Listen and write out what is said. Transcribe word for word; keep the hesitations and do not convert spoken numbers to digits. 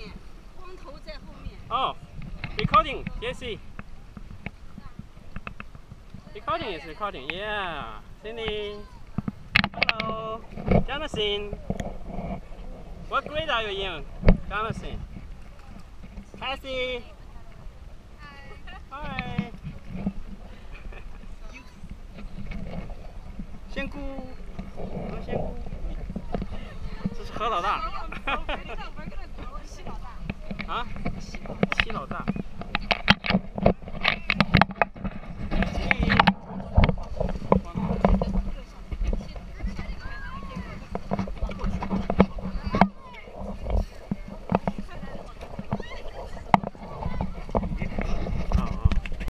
面，光头在后面。 哦 ，recording, Jessie. Recording is recording. Yeah, Cindy. Hello, Jonathan. What grade are you in, Jonathan? Cassie. Hi. 仙姑，何仙姑，这是何老大。啊？七老大。